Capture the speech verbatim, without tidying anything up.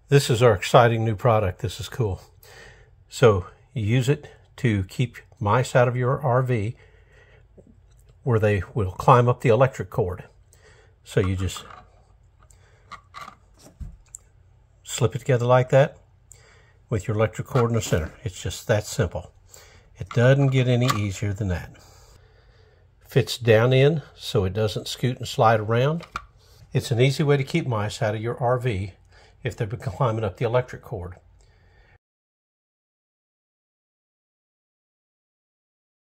This is our exciting new product. This is cool. So you use it to keep mice out of your R V where they will climb up the electric cord. So you just slip it together like that with your electric cord in the center. It's just that simple. It doesn't get any easier than that. Fits down in so it doesn't scoot and slide around. It's an easy way to keep mice out of your R V if they've been climbing up the electric cord.